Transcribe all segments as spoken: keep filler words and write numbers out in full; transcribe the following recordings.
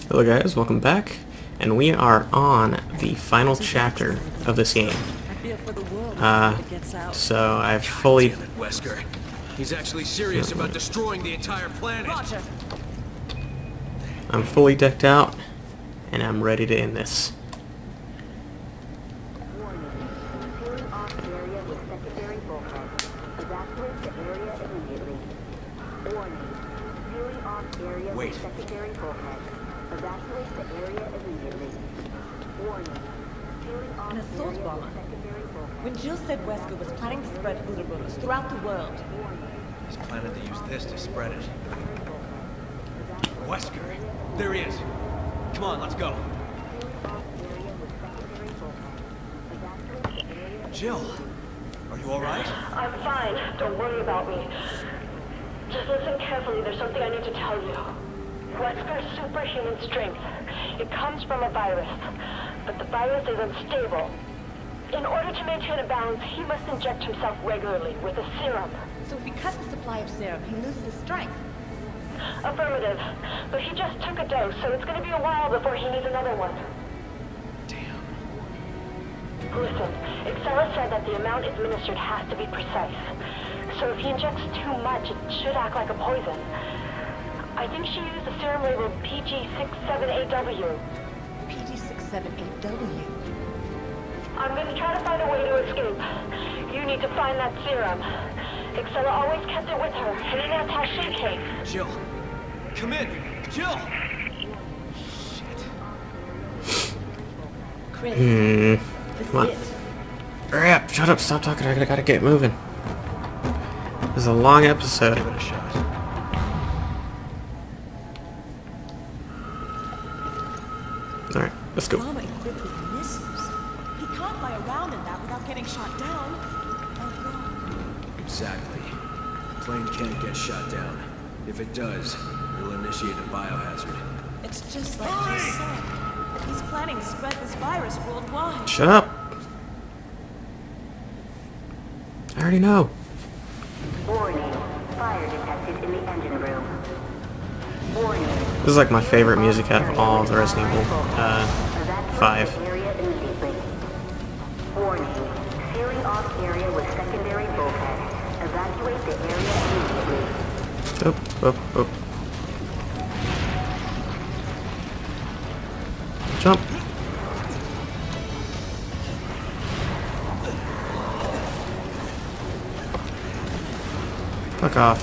Hello guys, welcome back, and we are on the final chapter of this game. Uh, so I've fully... Damn it, Wesker. He's actually serious about destroying the entire planet. Roger. I'm fully decked out, and I'm ready to end this. Wait. Evacuate the area immediately. Warning. An assault bomber. When Jill said Wesker was planning to spread boulders throughout the world. He's planning to use this to spread it. Wesker! There he is! Come on, let's go! Jill! Are you alright? I'm fine. Don't worry about me. Just listen carefully. There's something I need to tell you. Wesker's superhuman strength. It comes from a virus, but the virus is unstable. In order to maintain a balance, he must inject himself regularly with a serum. So if we cut the supply of serum, he loses his strength. Affirmative. But he just took a dose, so it's going to be a while before he needs another one. Damn. Listen, Excella said that the amount administered has to be precise. So if he injects too much, it should act like a poison. I think she used a serum labeled P G six seven eight W. P G six seven eight W. I'm going to try to find a way to escape. You need to find that serum. Excella always kept it with her, and in that attaché case. Jill! Come in! Jill! Shit. Chris, Hmm. this Come on. is it. Hurry up! Shut up! Stop talking! I gotta get moving. This is a long episode. Give it a shot. Alright, let's go. Bomber equipped with missiles. He can't fly around in that without getting shot down. Oh god. Exactly. The plane can't get shot down. If it does, it'll initiate a biohazard. It's just like he said. He's planning to spread this virus worldwide. Shut up! I already know. Warning. Fire detected in the engine room. Warning. This is like my favorite music out of all of the Resident Evil uh, five. Area immediately. Warning. Sealing off area with secondary bulkhead. Evacuate the area immediately. Oop, oop, oop. Jump. Fuck off.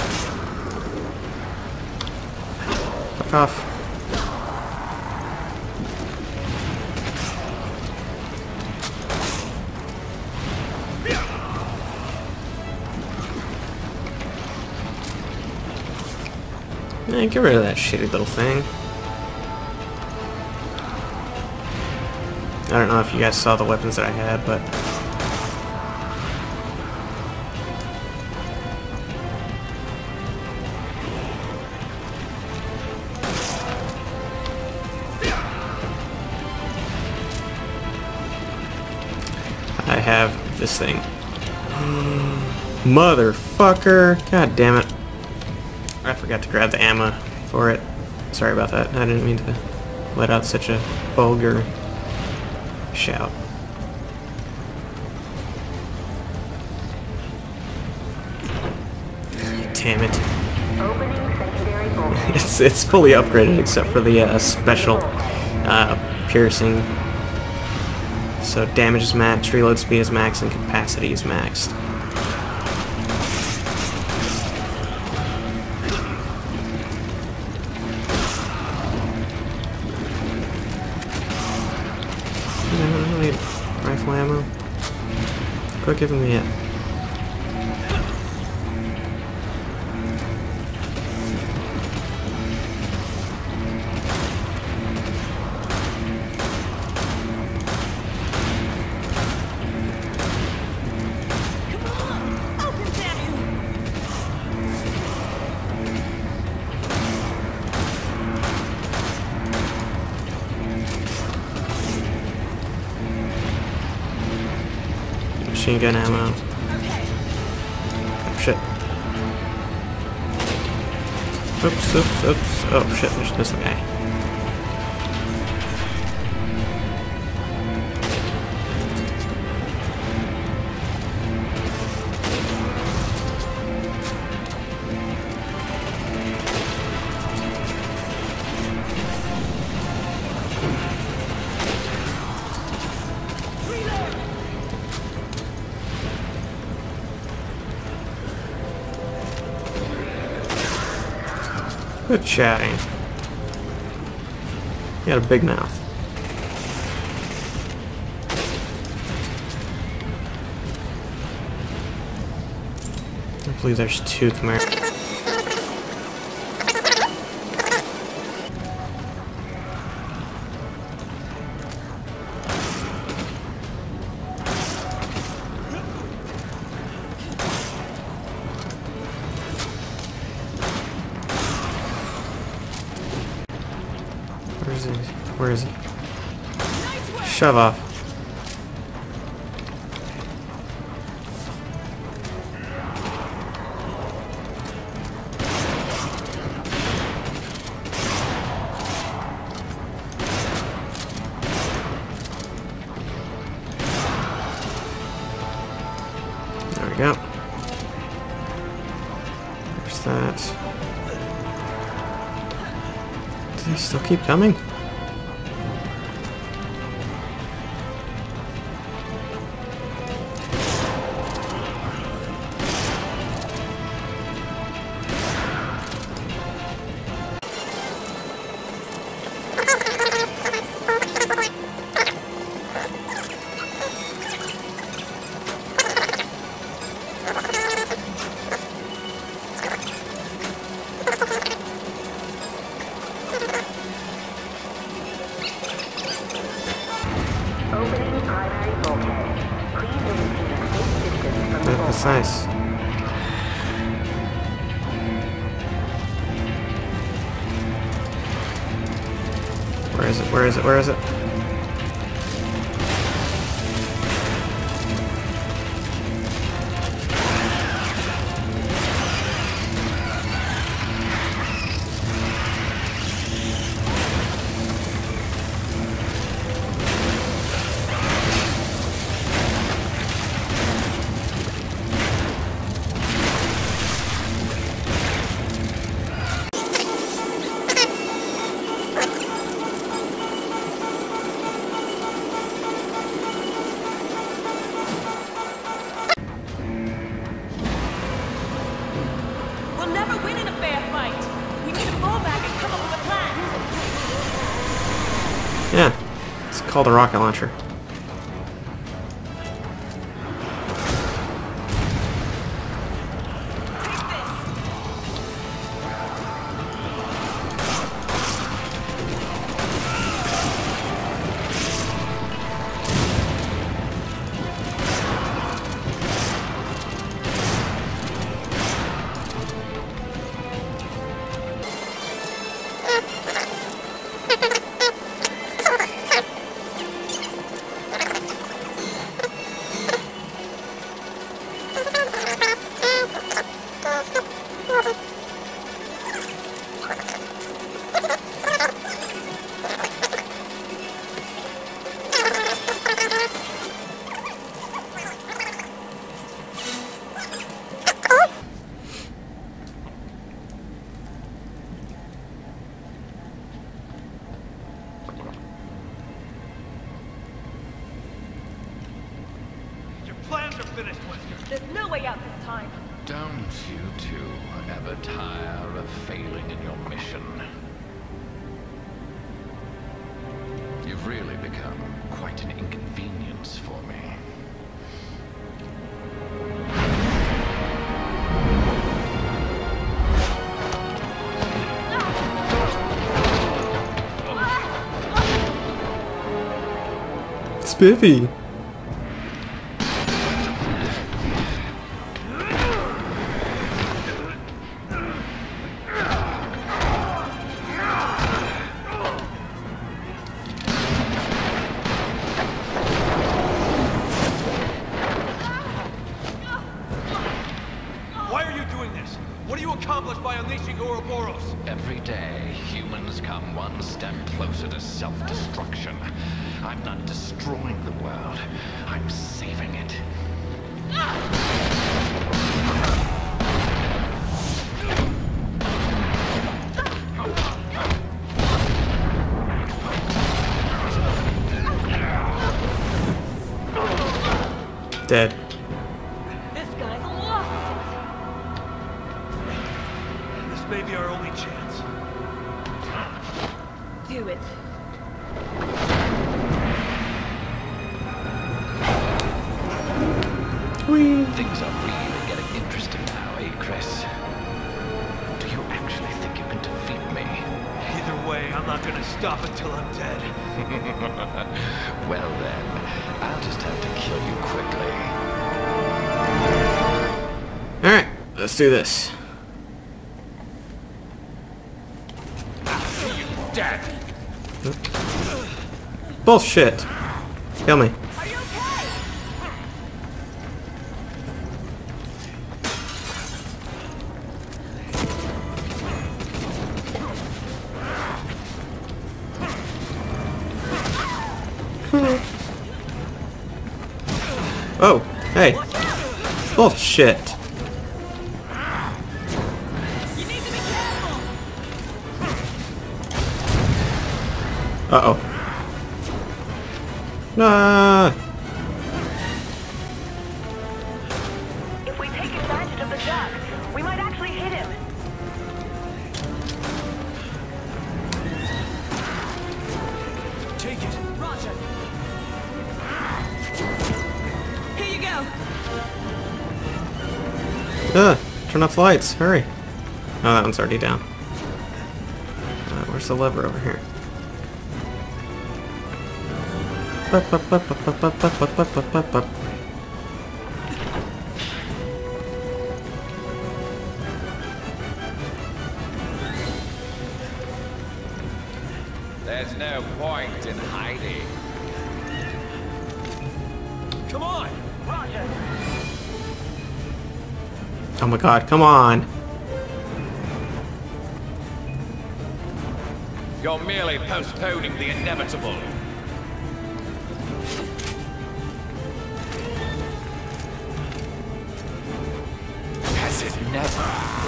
Fuck off. Man, get rid of that shitty little thing. I don't know if you guys saw the weapons that I had, but... I have this thing. Motherfucker! God damn it. I forgot to grab the ammo for it. Sorry about that. I didn't mean to let out such a vulgar shout. Damn it. Opening secondary bulkhead. It's it's fully upgraded except for the uh, special uh, piercing. So damage is maxed, reload speed is maxed, and capacity is maxed. Wait, rifle ammo. Quit giving me it. Machine gun ammo. Oh shit. Oops, oops, oops. Oh shit, there's this guy. Quit chatting. You got a big mouth. I believe there's two chimeras. Where is it? Where is it? Shove off. There we go. There's that. Do they still keep coming? Opening primary bulkhead. Please maintain a safe distance from the That's bulkhead. nice. Where is it? Where is it? Where is it? We'll never win in a fair fight. We need to fall back and come up with a plan. Yeah. It's called a rocket launcher. Plans are finished, Wesker. There's no way out this time. Don't you two ever tire of failing in your mission? You've really become quite an inconvenience for me. Spiffy! Why are you doing this? What do you accomplish by unleashing Ouroboros? Every day, humans come one step closer to self-destruction. I'm not destroying the world. I'm saving it. Dead. This guy's lost This may be our only chance. do it. Whee. Things are really getting interesting now, eh, Chris? Do you actually think you can defeat me? Either way, I'm not gonna stop until I'm dead. Well then, I'll just have to kill you quickly. Alright, let's do this. Dead! Bullshit. Kill me. Are you okay? Oh, hey. Bullshit. You need to be careful. Uh-oh. Nah. If we take advantage of the duck, we might actually hit him. Take it. Roger. Here you go. Uh, turn off the lights. Hurry. Oh, that one's already down. Uh, where's the lever over here? Bup, bup, bup, bup, bup, bup, bup, bup, bup, bup, bup. There's no point in hiding. Come on. Roger. Oh my god, come on. You're merely postponing the inevitable. Has it never?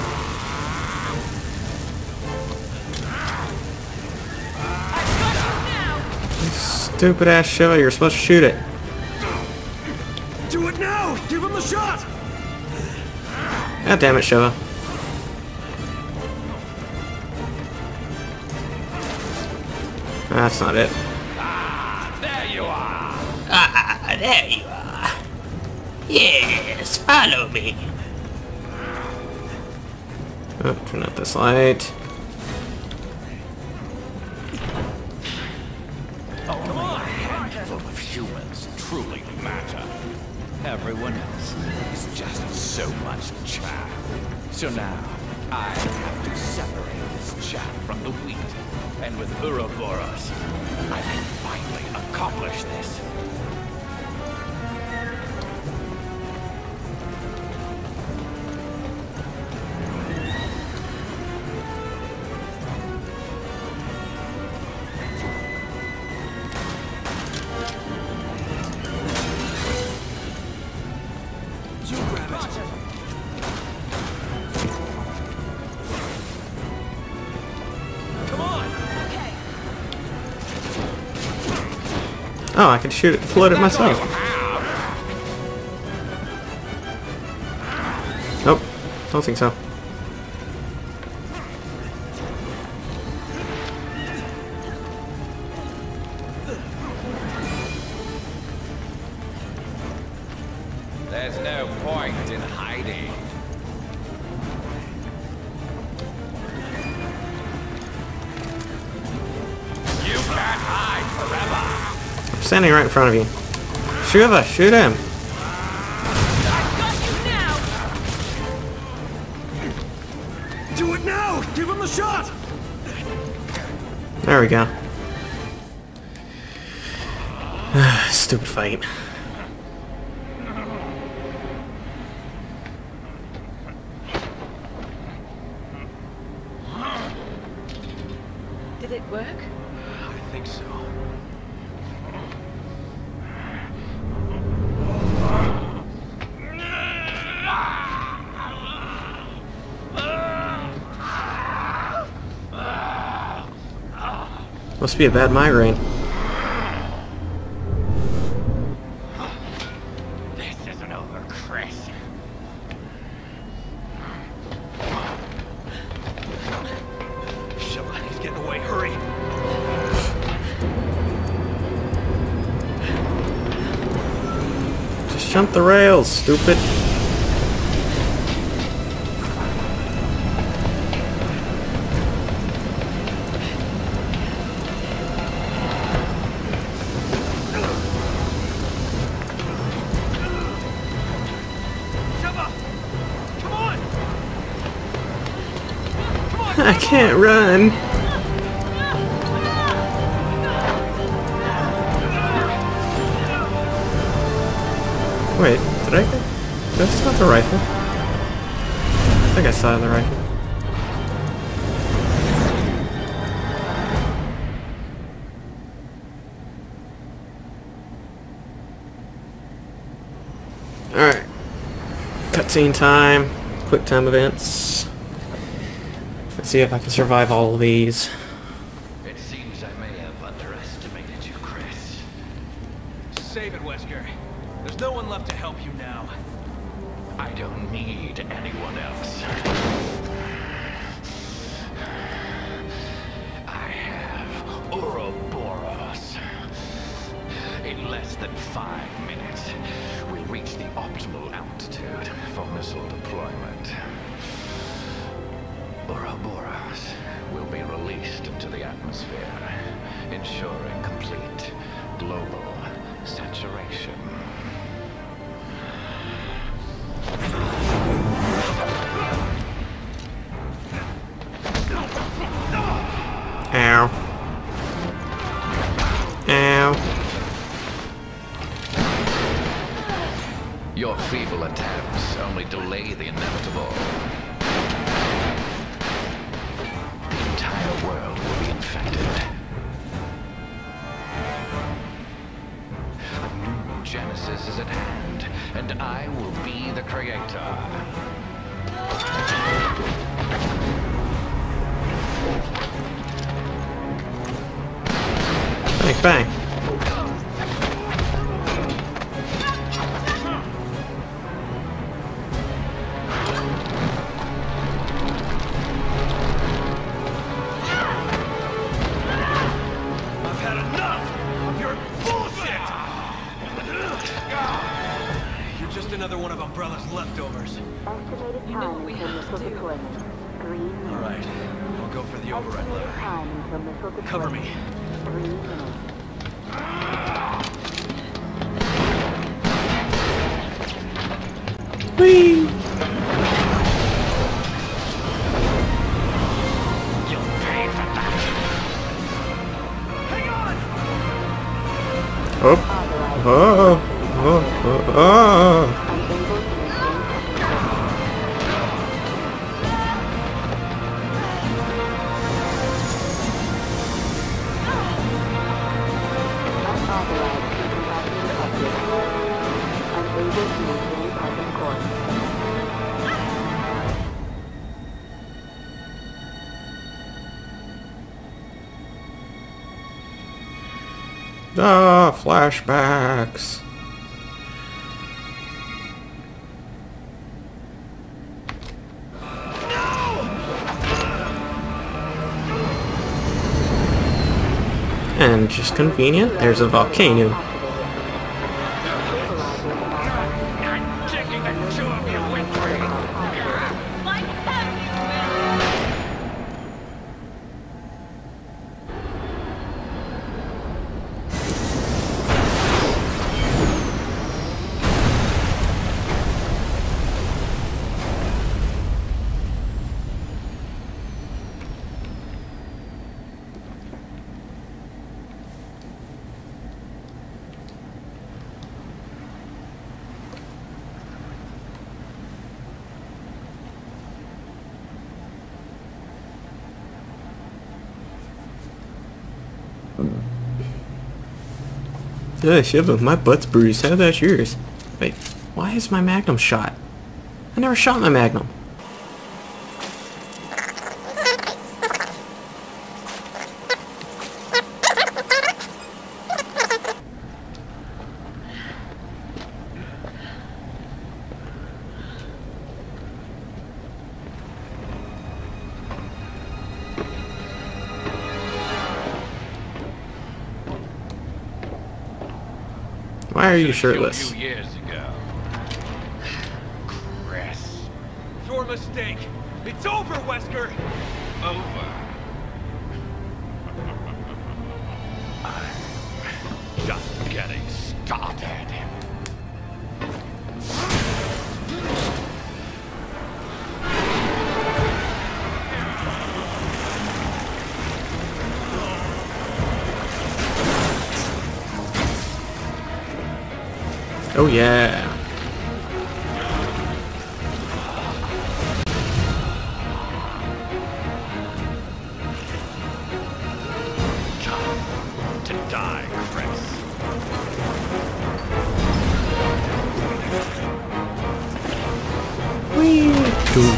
I've got you now. Stupid ass Shiva, you're supposed to shoot it. Do it now. Give him the shot. God damn it, Shiva. That's not it. Ah, there you are. Ah, there you are. Yes, follow me. Oh, turn out this light. Only a handful of humans truly matter. Everyone else is just so much chaff. So now, I have to separate this chaff from the wheat. And with Ouroboros, I can finally accomplish this. You grab it. Come on. Okay. Oh, I can shoot it, float it myself. Nope, don't think so. There's no point in hiding. You can't hide forever. I'm standing right in front of you. Shiva, shoot him. I've got you now. Do it now. Give him the shot. There we go. Stupid fight. Did it work? I think so. Must be a bad migraine. This isn't over, Chris. Shiva, he's getting away. Hurry. Jump the rails, stupid. I can't run. Wait, did I get... Did I still have the rifle? I think I still have the rifle. Alright. Cutscene time. Quick time events. Let's see if I can survive all of these. It seems I may have underestimated you, Chris. Save it, Wesker. There's no one left to help you now. I don't need anyone else. I have Ouroboros. In less than five minutes, we'll reach the optimal altitude for missile deployment. Ouroboros will be released into the atmosphere, ensuring complete global saturation. Ow. Ow. Your feeble attempts only delay the inevitable. The entire world will be infected. A new Genesis is at hand, and I will be the creator. Bang, bang. I've had enough of your bullshit! You're just another one of Umbrella's leftovers. Estimated You know time what we until have missile to do. deployment. Three minutes. Alright, I'll go for the override Estimated lever. time until missile deployment. Cover me. Three minutes. Whee! You'll pay for that. Hang on! Oh. Oh. Oh. Oh. Oh. Unauthorized decompression detected. Unable to maintain present course. Ah, flashbacks. And just convenient, there's a volcano. I'm taking a two of you with me. Like hell you will! Yeah, Shiva, my butt's bruised. How about yours? Wait, why is my magnum shot? I never shot my magnum. Why are you shirtless? A few years ago, mistake. It's over, Wesker. Over. I'm just getting started. Oh yeah. Time to die, Chris. Whee! Dude.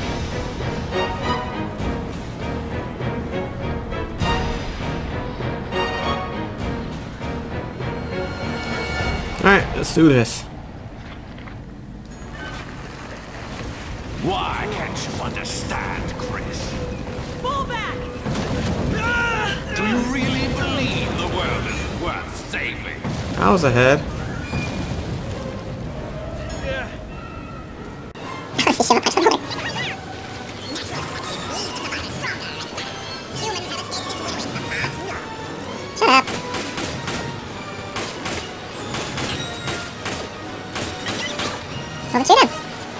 Alright, let's do this. Why can't you understand, Chris? Pull back! Do you really believe the world is worth saving? I was ahead. Yeah. Shut up. Well, shoot him.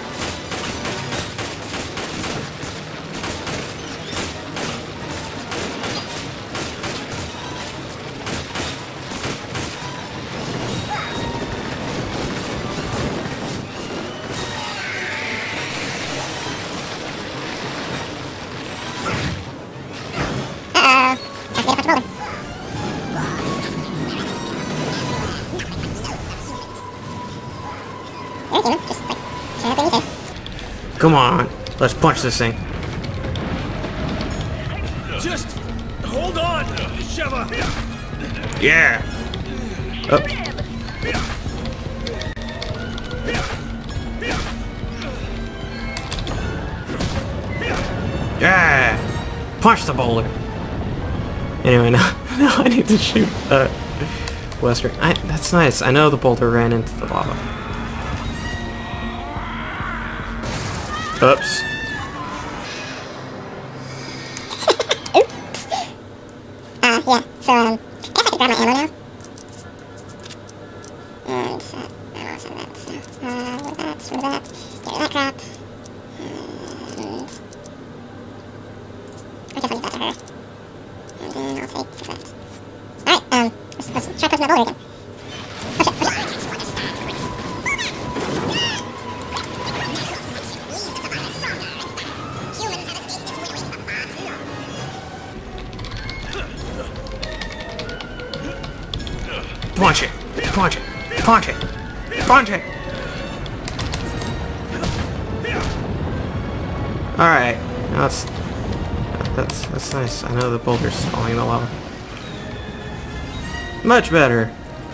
Uh-oh. Have to get a punch boulder. You're a human. Just, like, shut up when you can. Come on, let's punch this thing. Just hold on, Sheva. Yeah. Oh. Yeah. Punch the boulder. Anyway, now, now I need to shoot uh, Wesker. I, that's nice. I know the boulder ran into the lava. Oops. Oops. Uh, yeah, so, um, I guess I can grab my ammo now. And, uh, I'm all set with that, so, uh, with that, with that, get rid of that crap. And, I guess I'll use that to her. And then I'll take that. Alright, um, let's, let's try pushing my boulder again. Push it, push it. Punch it. Punch it. Punch it. Punch it. Alright. Now that's, that's that's nice. I know the boulder's falling in the lava. Much better.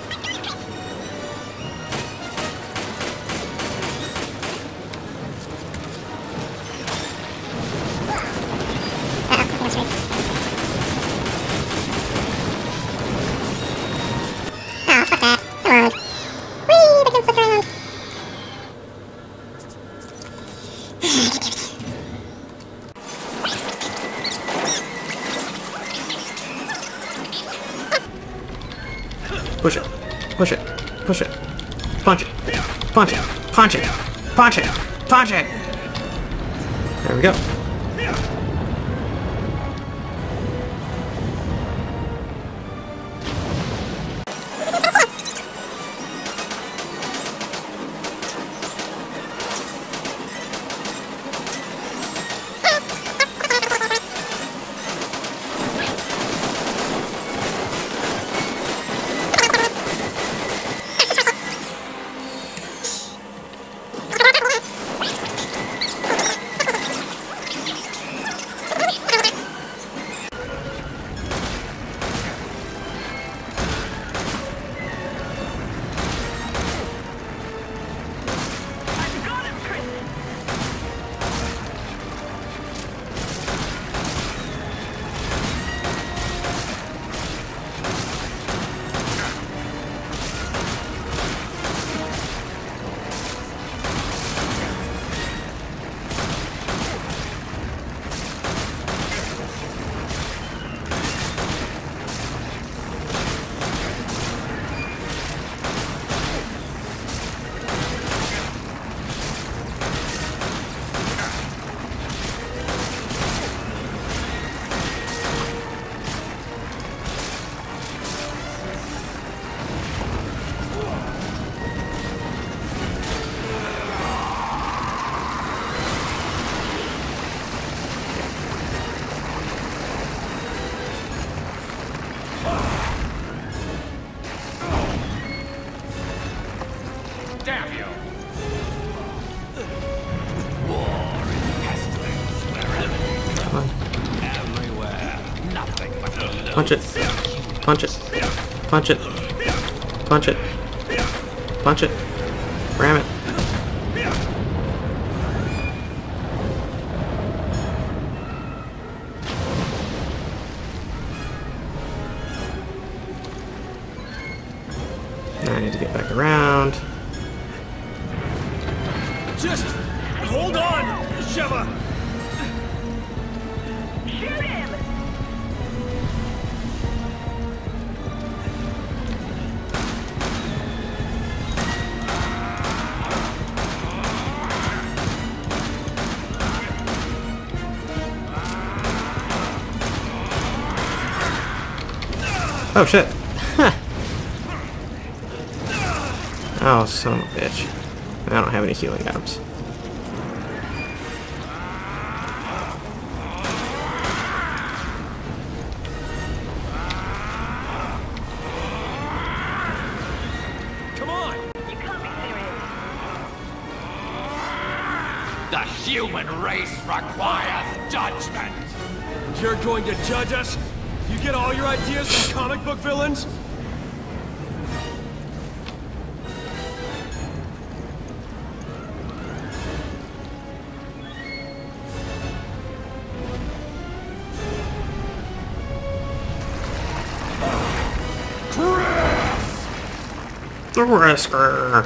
Oh, fuck that. Come on. Whee! They can flip around. Push it. Push it. Push it. Punch it. Punch it. Punch it. Punch it. Punch it. There we go. Punch it. Punch it. Punch it. Punch it. Punch it. Ram it. Now I need to get back around. Just hold on, Sheva. Shoot him! Oh shit. Oh, son of a bitch. I don't have any healing items. Come on. You can't be serious. The human race requires judgment. You're going to judge us? You get all your ideas from comic book villains? The Whisker.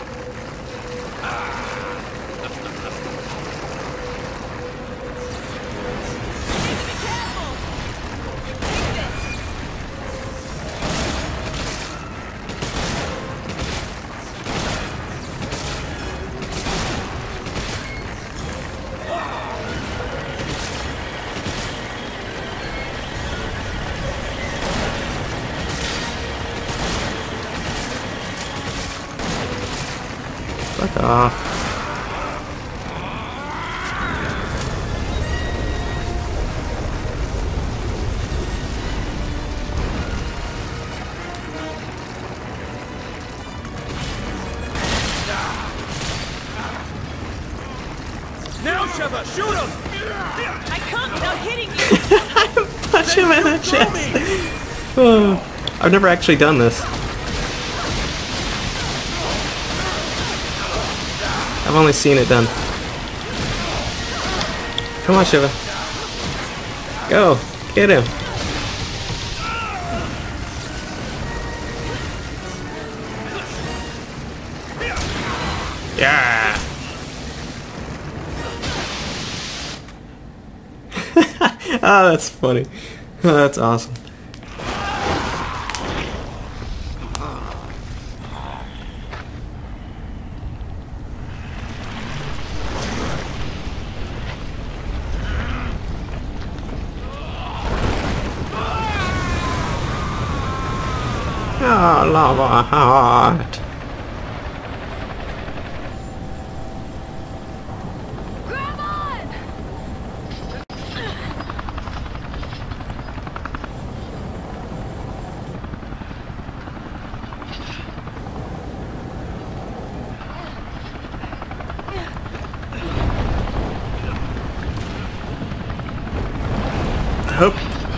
Fuck off. Now, Sheva, shoot him! I can't without hitting you! Punch him in the chest. Oh, I've never actually done this. I've only seen it done. Come on, Shiva. Go. Get him. Yeah. Oh, that's funny. Oh, that's awesome. Oh, lava heart. Grab on! Hope.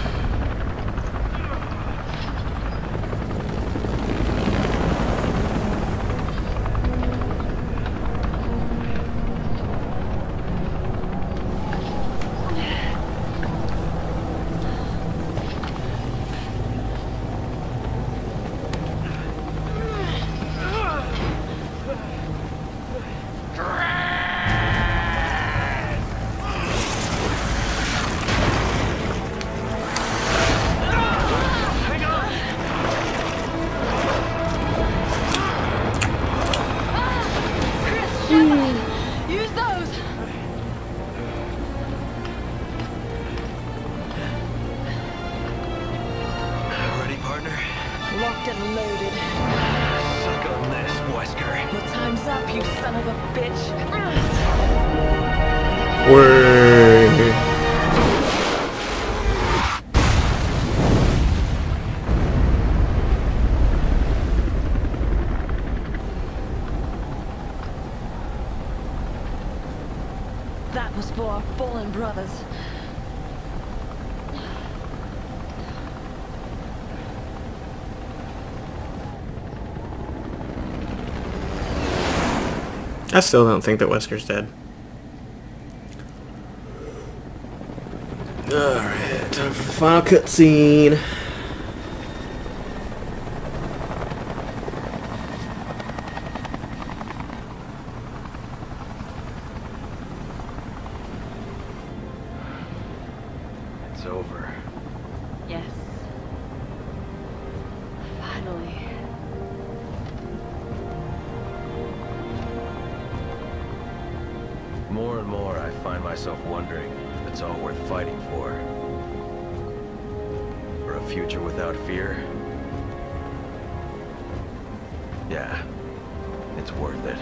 Use those! Ready, partner? Locked and loaded. Suck on this, Wesker. Your time's up, you son of a bitch. Word. That was for our fallen brothers. I still don't think that Wesker's dead. Alright, time for the final cutscene. It's over. Yes. Finally. More and more, I find myself wondering if it's all worth fighting for. For a future without fear? Yeah, it's worth it.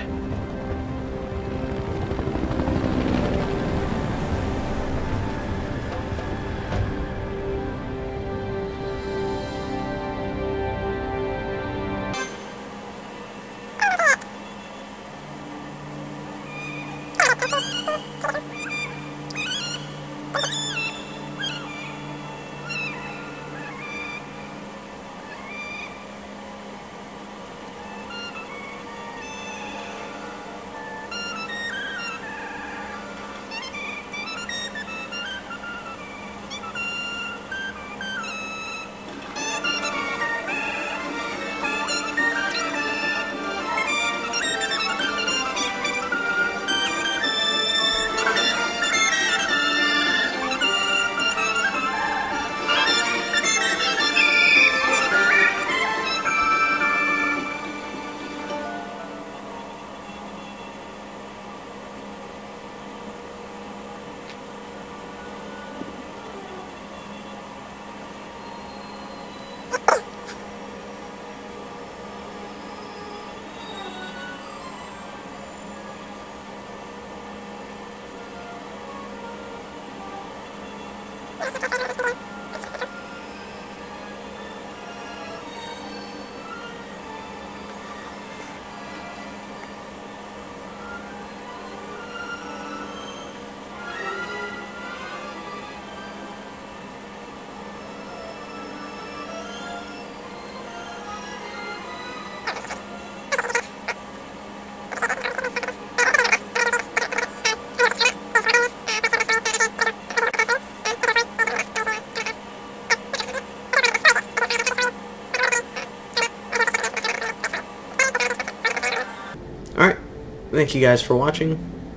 Alright, thank you guys for watching.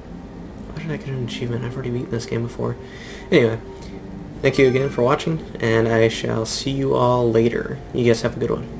Why did I get an achievement? I've already beaten this game before. Anyway, thank you again for watching, and I shall see you all later. You guys have a good one.